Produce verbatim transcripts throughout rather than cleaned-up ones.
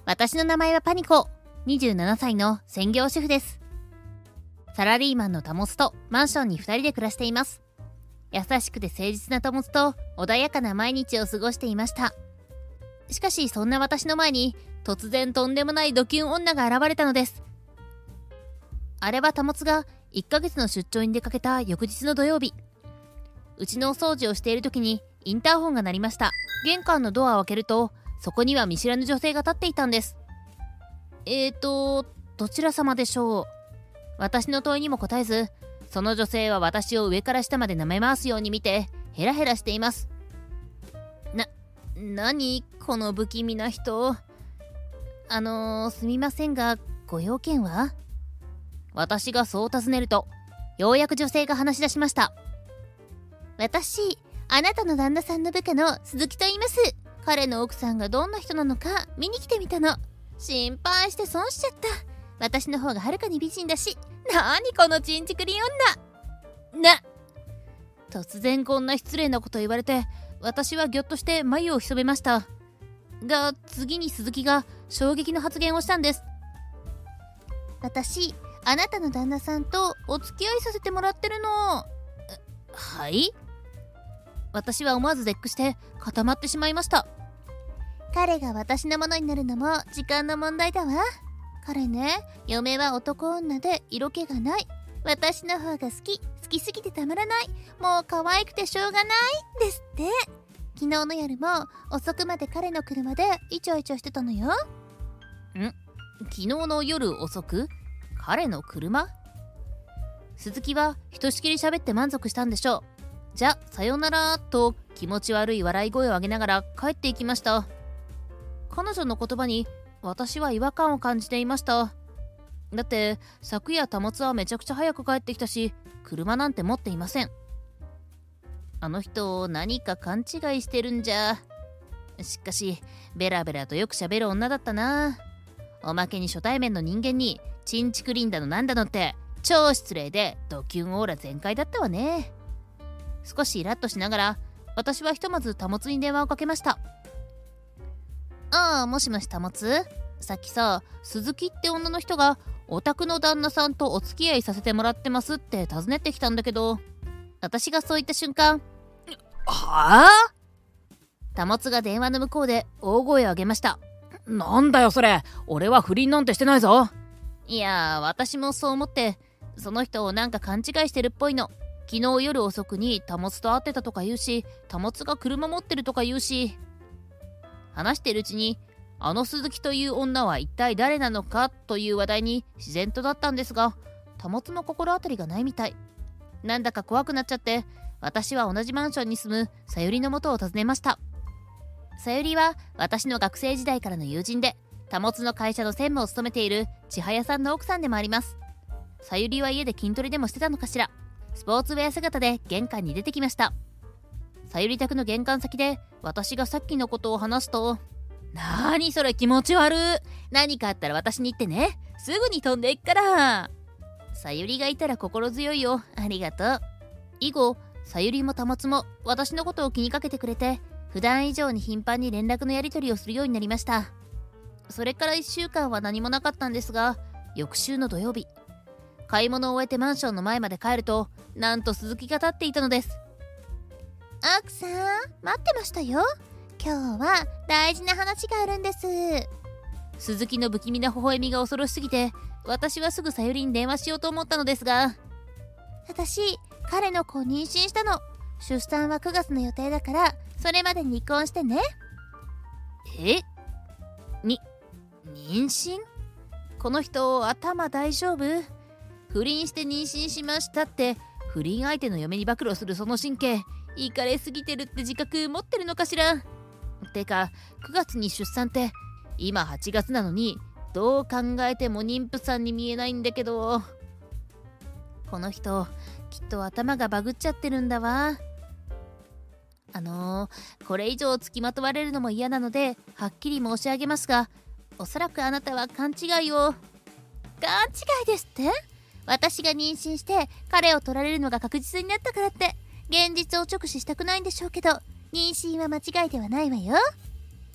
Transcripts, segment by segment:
私の名前はパニコ。にじゅうななさいの専業主婦です。サラリーマンのタモスとマンションにふたりで暮らしています。優しくて誠実なタモスと穏やかな毎日を過ごしていました。しかしそんな私の前に突然とんでもないドキュン女が現れたのです。あれはタモスがいっかげつの出張に出かけた翌日の土曜日、うちのお掃除をしている時にインターホンが鳴りました。玄関のドアを開けると、そこには見知らぬ女性が立っていたんです。えーと、どちら様でしょう。私の問いにも答えず、その女性は私を上から下まで舐め回すように見て、ヘラヘラしています。な、なにこの不気味な人。あのー、すみませんが、ご用件は？私がそう尋ねると、ようやく女性が話し出しました。私、あなたの旦那さんの部下の鈴木と言います。彼の奥さんがどんな人なのか見に来てみたの。心配して損しちゃった。私の方がはるかに美人だし。なにこのちんちくり女な。突然こんな失礼なこと言われて、私はぎょっとして眉を潜めました。が、次に鈴木が衝撃の発言をしたんです。私、あなたの旦那さんとお付き合いさせてもらってるの。はい？私は思わず絶句して固まってしまいました。彼が私のものになるのも時間の問題だわ。彼ね、嫁は男女で色気がない。私の方が好き、好きすぎてたまらない。もう可愛くてしょうがないですって。昨日の夜も遅くまで彼の車でイチャイチャしてたのよ。ん？昨日の夜遅く？彼の車？鈴木はひとしきり喋って満足したんでしょう。じゃ、さよならと気持ち悪い笑い声を上げながら帰っていきました。彼女の言葉に私は違和感を感じていました。だって昨夜タモツはめちゃくちゃ早く帰ってきたし、車なんて持っていません。あの人何か勘違いしてるんじゃ。しかしベラベラとよく喋る女だったな。おまけに初対面の人間にチンチクリンだのなんだのって超失礼でドキュンオーラ全開だったわね。少しイラッとしながら私はひとまずタモツに電話をかけました。ああ、もしもしタモツ？さっきさ、鈴木って女の人がお宅の旦那さんとお付き合いさせてもらってますって尋ねてきたんだけど、私がそう言った瞬間、 はあ？ タモツが電話の向こうで大声を上げました。 なんだよそれ、俺は不倫なんてしてないぞ。 いやー、私もそう思って、その人をなんか勘違いしてるっぽいの。昨日夜遅くにタモツと会ってたとか言うし、タモツが車持ってるとか言うし、話してるうちに、あの鈴木という女は一体誰なのかという話題に自然となったんですが、タモツも心当たりがないみたい。なんだか怖くなっちゃって、私は同じマンションに住むさゆりの元を訪ねました。さゆりは私の学生時代からの友人で、タモツの会社の専務を務めている千早さんの奥さんでもあります。さゆりは家で筋トレでもしてたのかしら。スポーツウェア姿で玄関に出てきました。さゆり宅の玄関先で私がさっきのことを話すと、なーにそれ気持ち悪い。何かあったら私に言ってね。すぐに飛んでいっから。さゆりがいたら心強いよ。ありがとう。以後、さゆりもタモツも私のことを気にかけてくれて、普段以上に頻繁に連絡のやり取りをするようになりました。それからいっしゅうかんは何もなかったんですが、翌週の土曜日、買い物を終えてマンションの前まで帰ると、なんと鈴木が立っていたのです。奥さん、待ってましたよ。今日は大事な話があるんです。鈴木の不気味な微笑みが恐ろしすぎて、私はすぐさゆりに電話しようと思ったのですが、私、彼の子を妊娠したの。出産はくがつの予定だから、それまでに離婚してね。え？に、妊娠？この人、頭大丈夫？不倫して妊娠しましたって、不倫相手の嫁に暴露するその神経、イカれすぎてるって自覚持ってるのかしら。てか、くがつに出産って、今はちがつなのに、どう考えても妊婦さんに見えないんだけど。この人、きっと頭がバグっちゃってるんだわ。あのー、これ以上付きまとわれるのも嫌なので、はっきり申し上げますが、おそらくあなたは勘違いを。勘違いですって？私が妊娠して彼を取られるのが確実になったからって現実を直視したくないんでしょうけど、妊娠は間違いではないわよ。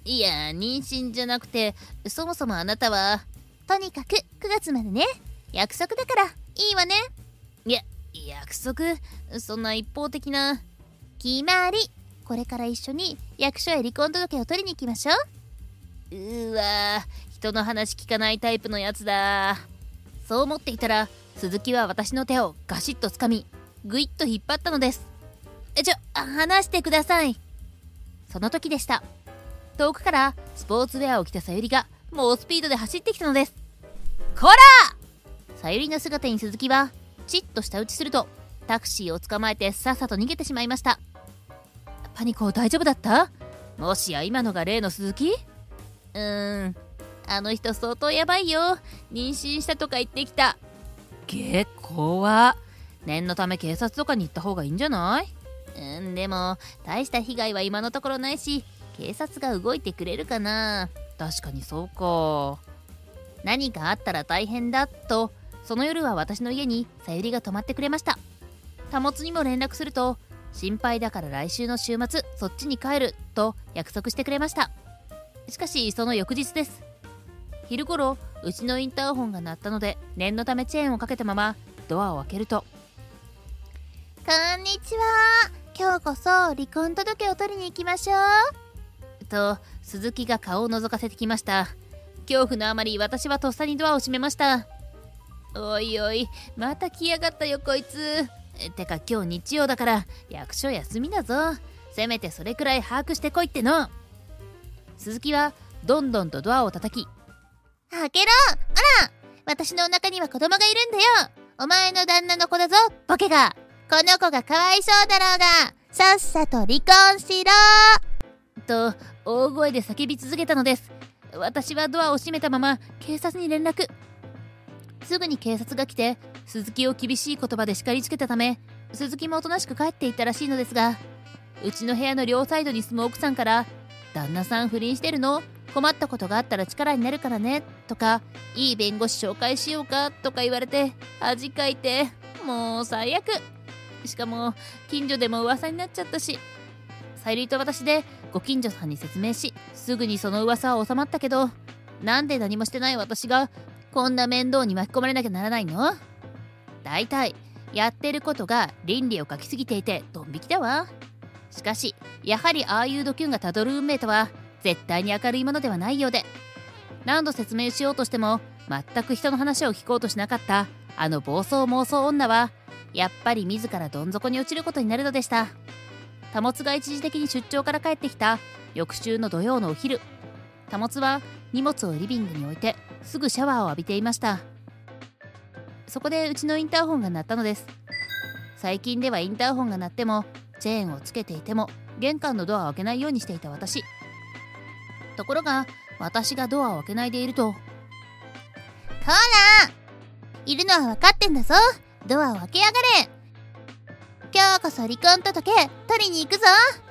いや、妊娠じゃなくて、そもそもあなたは。とにかくくがつまでね。約束だからいいわね。いや、約束？そんな一方的な。決まり。これから一緒に役所へ離婚届を取りに行きましょう。うーわー、人の話聞かないタイプのやつだ。そう思っていたら、鈴木は私の手をガシッとつかみ、ぐいっと引っ張ったのです。え、ちょ、離してください。その時でした。遠くからスポーツウェアを着たさゆりが猛スピードで走ってきたのです。こら！さゆりの姿に鈴木はチッと舌打ちすると、タクシーを捕まえてさっさと逃げてしまいました。パニコ、大丈夫だった？もしや今のが例の鈴木？うーん、あの人相当やばいよ。妊娠したとか言ってきた。 げっ怖。念のため警察とかに行った方がいいんじゃない？ うん、でも大した被害は今のところないし、警察が動いてくれるかな。 確かにそうか。 何かあったら大変だと、その夜は私の家にさゆりが泊まってくれました。貨物にも連絡すると、心配だから来週の週末そっちに帰ると約束してくれました。しかしその翌日です。昼頃、うちのインターホンが鳴ったので、念のためチェーンをかけたままドアを開けると、こんにちは、今日こそ離婚届を取りに行きましょうと鈴木が顔を覗かせてきました。恐怖のあまり私はとっさにドアを閉めました。おいおい、また来やがったよこいつ。てか今日日曜だから役所休みだぞ。せめてそれくらい把握してこいっての。鈴木はどんどんとドアを叩き、開けろ。あら、私のお腹には子供がいるんだよ。お前の旦那の子だぞ、ボケが。この子がかわいそうだろうが、さっさと離婚しろと大声で叫び続けたのです。私はドアを閉めたまま警察に連絡。すぐに警察が来て鈴木を厳しい言葉で叱りつけたため、鈴木もおとなしく帰っていったらしいのですが、うちの部屋の両サイドに住む奥さんから、旦那さん不倫してるの？困ったことがあったら力になるからねとか、いい弁護士紹介しようかとか言われて恥かいて、もう最悪。しかも近所でも噂になっちゃったし。さゆりと私でご近所さんに説明し、すぐにその噂は収まったけど、なんで何もしてない私がこんな面倒に巻き込まれなきゃならないの？だいたいやってることが倫理を書きすぎていてドン引きだわ。しかしやはりああいうドキュンがたどる運命とは絶対に明るいものではないようで、何度説明しようとしても全く人の話を聞こうとしなかったあの暴走妄想女は、やっぱり自らどん底に落ちることになるのでした。貨物が一時的に出張から帰ってきた翌週の土曜のお昼、貨物は荷物をリビングに置いてすぐシャワーを浴びていました。そこでうちのインターホンが鳴ったのです。最近ではインターホンが鳴ってもチェーンをつけていても玄関のドアを開けないようにしていた私。ところが私がドアを開けないでいると、こらいるのは分かってんだぞ、ドアを開けやがれ。今日こそ離婚届取りに行くぞ。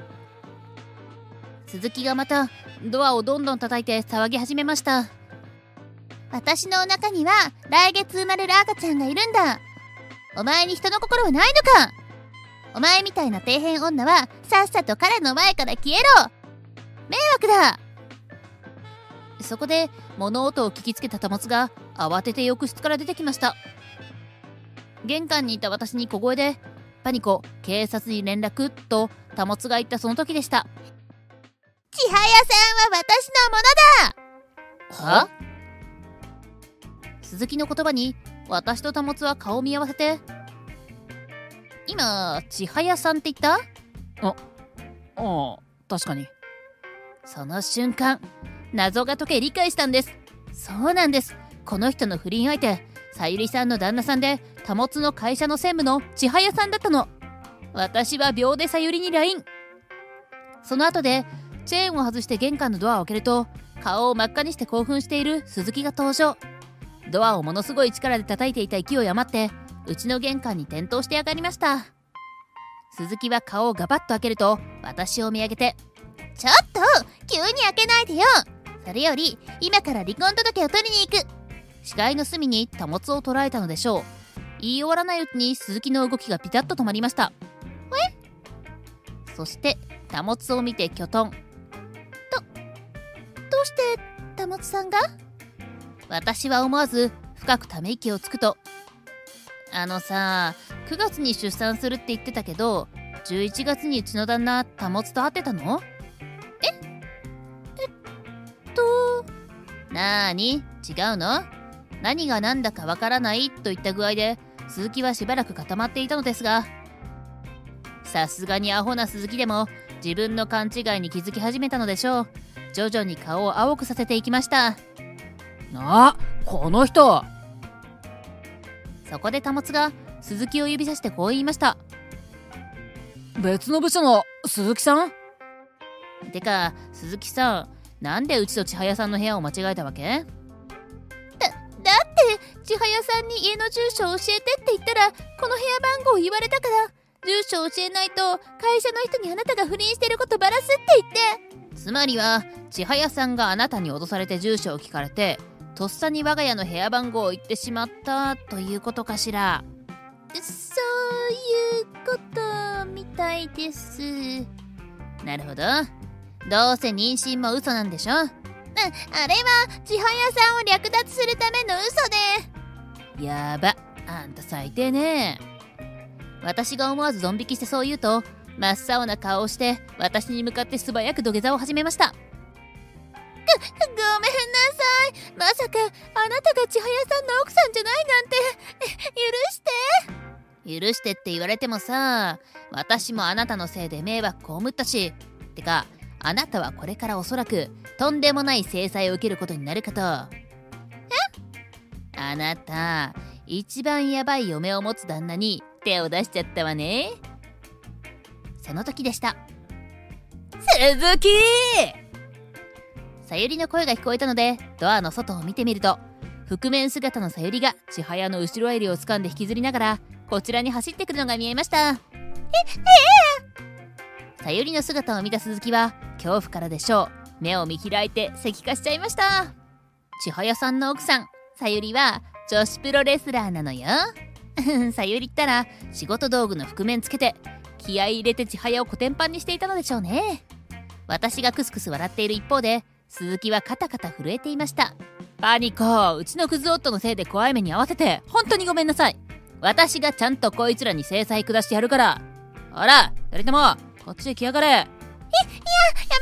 鈴木がまたドアをどんどん叩いて騒ぎ始めました。私のお腹には来月生まれる赤ちゃんがいるんだ。お前に人の心はないのか。お前みたいな底辺女はさっさと彼の前から消えろ。迷惑だ。そこで物音を聞きつけた貨物が慌てて浴室から出てきました。玄関にいた私に小声で、パニコ、警察に連絡と貨物が言ったその時でした。千早さんは私のものだ。は？鈴木の言葉に私と貨物は顔を見合わせて、今千早さんって言った？ あ、ああ、確かに。 その瞬間謎が解け理解したんです。そうなんです。この人の不倫相手、さゆりさんの旦那さんで貨物の会社の専務の千早さんだったの。私は秒でさゆりに ライン。 その後でチェーンを外して玄関のドアを開けると、顔を真っ赤にして興奮している鈴木が登場。ドアをものすごい力で叩いていた勢い余ってうちの玄関に転倒してやがりました。鈴木は顔をガバッと開けると私を見上げて、ちょっと急に開けないでよ。それより今から離婚届を取りに行く。視界の隅に貨物を捉えたのでしょう。言い終わらないうちに鈴木の動きがピタッと止まりました。え？そして貨物を見てキョトンとうして保さんが？私は思わず深くため息をつくと、あのさ、くがつに出産するって言ってたけど、じゅういちがつにうちの旦那保と会ってたの？ええっとなーに、違うの？何が何だかわからないといった具合で鈴木はしばらく固まっていたのですが、さすがにアホな鈴木でも自分の勘違いに気づき始めたのでしょう。徐々に顔を青くさせていきました。 あ、この人。 そこで保が鈴木を指さしてこう言いました。 別の部署の鈴木さん？ てか鈴木さん、なんでうちと千早さんの部屋を間違えたわけ？だ、だって千早さんに家の住所を教えてって言ったらこの部屋番号を言われたから、住所を教えないと会社の人にあなたが不倫してることバラすって言って。つまりは千早さんがあなたに脅されて住所を聞かれて、とっさに我が家の部屋番号を言ってしまったということかしら？そういうことみたいです。なるほど。どうせ妊娠も嘘なんでしょ？あ、あれは千早さんを略奪するための嘘で。やば、あんた最低ね。私が思わずドン引きしてそう言うと、真っ青な顔をして私に向かって素早く土下座を始めました。ご、ごめんなさい。まさかあなたが千早さんの奥さんじゃないなんて。許して許してって言われてもさ、私もあなたのせいで迷惑被ったし。てかあなたはこれからおそらくとんでもない制裁を受けることになるかと。え？あなた一番ヤバい嫁を持つ旦那に手を出しちゃったわね。その時でした。 鈴木！ さゆりの声が聞こえたのでドアの外を見てみると、覆面姿のさゆりが千早の後ろ襟を掴んで引きずりながらこちらに走ってくるのが見えました。え、えー、さゆりの姿を見た鈴木は恐怖からでしょう、目を見開いて石化しちゃいました。千早さんの奥さんさゆりは女子プロレスラーなのよ。さゆりったら仕事道具の覆面つけて気合い入れて千早をコテンパンにしていたのでしょうね。私がクスクス笑っている一方で鈴木はカタカタ震えていました。パニコ、うちのクズ夫のせいで怖い目に遭わせて本当にごめんなさい。私がちゃんとこいつらに制裁下してやるから。ほら二人ともこっちへ来やがれ。い、いや、やめて。いや、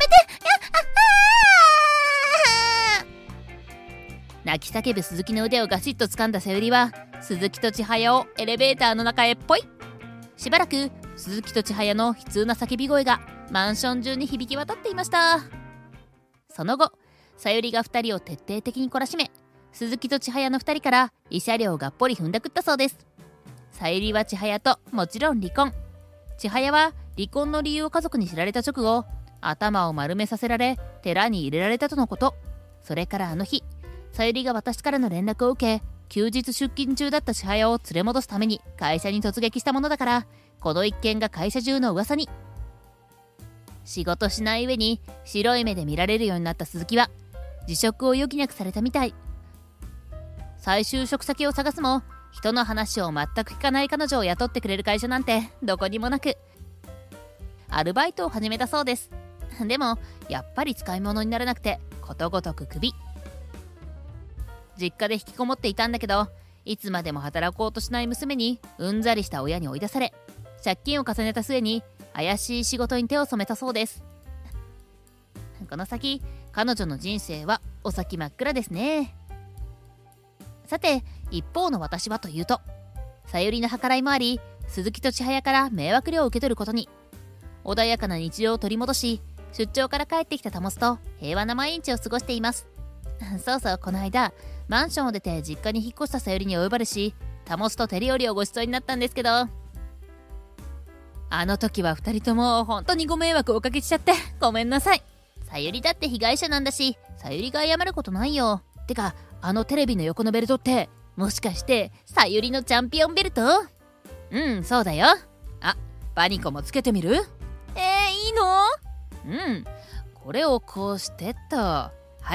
あ、あ泣き叫ぶ鈴木の腕をガシッと掴んださゆりは鈴木と千早をエレベーターの中へぽい。しばらく鈴木と千早の悲痛な叫び声がマンション中に響き渡っていました。その後さゆりがふたりを徹底的に懲らしめ、鈴木と千早のふたりから慰謝料をがっぽり踏んだくったそうです。さゆりは千早ともちろん離婚。千早は離婚の理由を家族に知られた直後、頭を丸めさせられ寺に入れられたとのこと。それからあの日、さゆりが私からの連絡を受け、休日出勤中だった千早を連れ戻すために会社に突撃したものだから、この一件が会社中の噂に。仕事しない上に白い目で見られるようになった鈴木は辞職を余儀なくされたみたい。再就職先を探すも人の話を全く聞かない彼女を雇ってくれる会社なんてどこにもなく、アルバイトを始めたそうです。でもやっぱり使い物にならなくてことごとくクビ。実家で引きこもっていたんだけど、いつまでも働こうとしない娘にうんざりした親に追い出され、借金を重ねた末に怪しい仕事に手を染めたそうです。この先彼女の人生はお先真っ暗ですね。さて一方の私はというと、さゆりの計らいもあり鈴木と千早から迷惑料を受け取ることに。穏やかな日常を取り戻し、出張から帰ってきた保と平和な毎日を過ごしています。そうそう、この間マンションを出て実家に引っ越したさゆりにお呼ばれし、保と手料理をご馳走になったんですけど、あの時はふたりとも本当にご迷惑をおかけしちゃってごめんなさい。さゆりだって被害者なんだし、さゆりが謝ることないよ。てかあのテレビの横のベルトってもしかしてさゆりのチャンピオンベルト？うん、そうだよ。あ、パニコもつけてみる？えー、いいの？うん、これをこうしてっと。はい、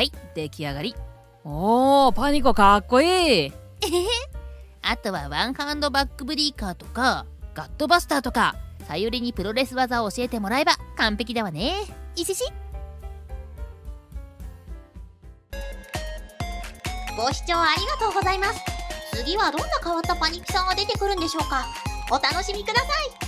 出来上がり。 おー、パニコかっこいい。 えへへ。あとはワンハンドバックブリーカーとかガットバスターとか、さゆりにプロレス技を教えてもらえば完璧だわね。いしし。 ご視聴ありがとうございます。次はどんな変わったパニキさんが出てくるんでしょうか。お楽しみください。